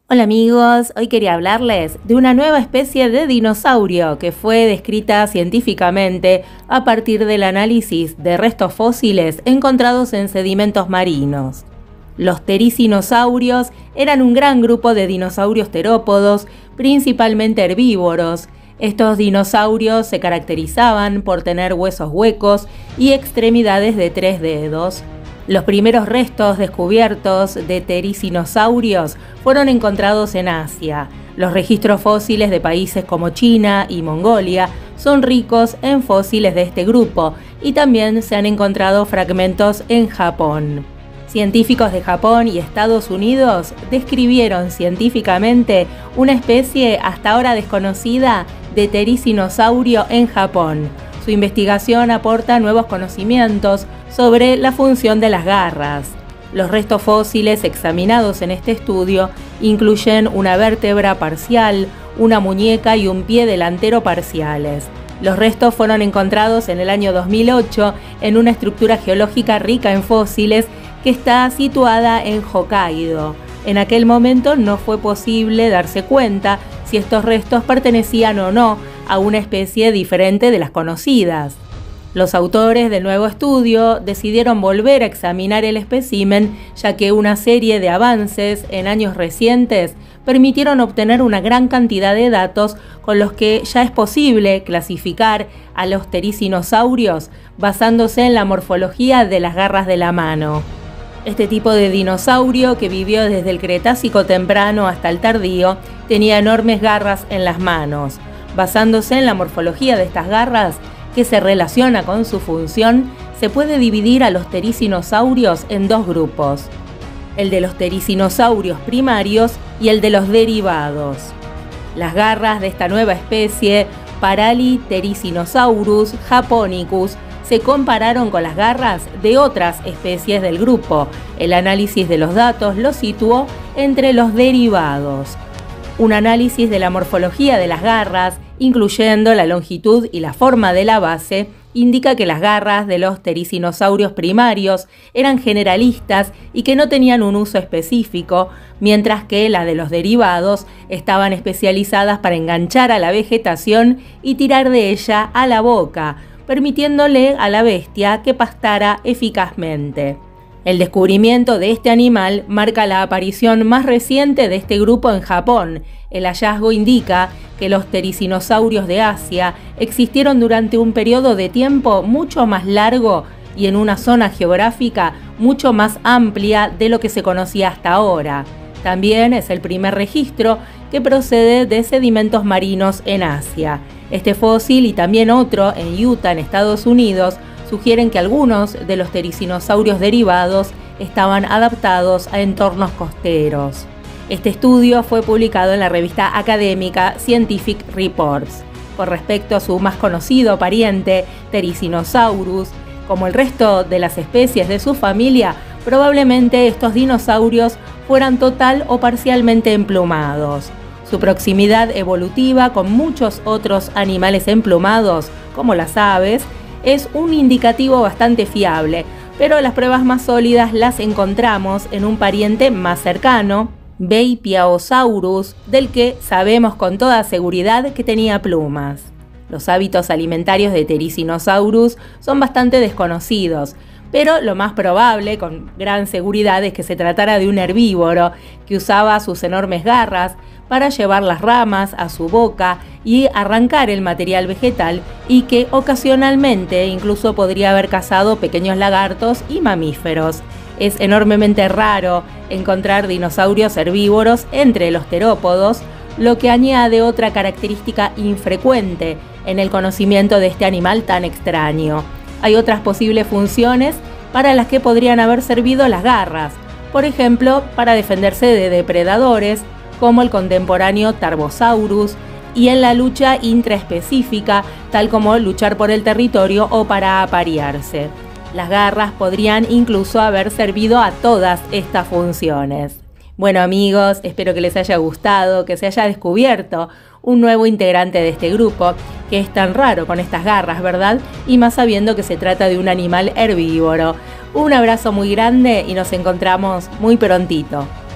Hola amigos, hoy quería hablarles de una nueva especie de dinosaurio que fue descrita científicamente a partir del análisis de restos fósiles encontrados en sedimentos marinos. Los tericinosaurios eran un gran grupo de dinosaurios terópodos, principalmente herbívoros. Estos dinosaurios se caracterizaban por tener huesos huecos y extremidades de 3 dedos. Los primeros restos descubiertos de tericinosaurios fueron encontrados en Asia. Los registros fósiles de países como China y Mongolia son ricos en fósiles de este grupo y también se han encontrado fragmentos en Japón. Científicos de Japón y Estados Unidos describieron científicamente una especie hasta ahora desconocida de tericinosaurio en Japón. Su investigación aporta nuevos conocimientos sobre la función de las garras. Los restos fósiles examinados en este estudio incluyen una vértebra parcial, una muñeca y un pie delantero parciales. Los restos fueron encontrados en el año 2008 en una estructura geológica rica en fósiles que está situada en Hokkaido. En aquel momento no fue posible darse cuenta si estos restos pertenecían o no a una especie diferente de las conocidas. Los autores del nuevo estudio decidieron volver a examinar el espécimen, ya que una serie de avances en años recientes permitieron obtener una gran cantidad de datos con los que ya es posible clasificar a los tericinosaurios basándose en la morfología de las garras de la mano. Este tipo de dinosaurio, que vivió desde el Cretácico temprano hasta el tardío, tenía enormes garras en las manos. Basándose en la morfología de estas garras, que se relaciona con su función, se puede dividir a los tericinosaurios en dos grupos: el de los tericinosaurios primarios y el de los derivados. Las garras de esta nueva especie, Paralitericinosaurus japonicus, se compararon con las garras de otras especies del grupo. El análisis de los datos los situó entre los derivados. Un análisis de la morfología de las garras, incluyendo la longitud y la forma de la base, indica que las garras de los tericinosaurios primarios eran generalistas y que no tenían un uso específico, mientras que las de los derivados estaban especializadas para enganchar a la vegetación y tirar de ella a la boca, permitiéndole a la bestia que pastara eficazmente. El descubrimiento de este animal marca la aparición más reciente de este grupo en Japón. El hallazgo indica que los tericinosaurios de Asia existieron durante un periodo de tiempo mucho más largo y en una zona geográfica mucho más amplia de lo que se conocía hasta ahora. También es el primer registro que procede de sedimentos marinos en Asia. Este fósil y también otro en Utah, en Estados Unidos, sugieren que algunos de los tericinosaurios derivados estaban adaptados a entornos costeros. Este estudio fue publicado en la revista académica Scientific Reports. Con respecto a su más conocido pariente, Tericinosaurus, como el resto de las especies de su familia, probablemente estos dinosaurios fueran total o parcialmente emplumados. Su proximidad evolutiva con muchos otros animales emplumados, como las aves, es un indicativo bastante fiable, pero las pruebas más sólidas las encontramos en un pariente más cercano, Beipiaosaurus, del que sabemos con toda seguridad que tenía plumas. Los hábitos alimentarios de Tericinosaurus son bastante desconocidos, pero lo más probable, con gran seguridad, es que se tratara de un herbívoro que usaba sus enormes garras para llevar las ramas a su boca y arrancar el material vegetal, y que ocasionalmente incluso podría haber cazado pequeños lagartos y mamíferos. Es enormemente raro encontrar dinosaurios herbívoros entre los terópodos, lo que añade otra característica infrecuente en el conocimiento de este animal tan extraño. Hay otras posibles funciones para las que podrían haber servido las garras, por ejemplo, para defenderse de depredadores, como el contemporáneo Tarbosaurus, y en la lucha intraespecífica, tal como luchar por el territorio o para aparearse. Las garras podrían incluso haber servido a todas estas funciones. Bueno amigos, espero que les haya gustado, que se haya descubierto un nuevo integrante de este grupo, que es tan raro con estas garras, ¿verdad? Y más sabiendo que se trata de un animal herbívoro. Un abrazo muy grande y nos encontramos muy prontito.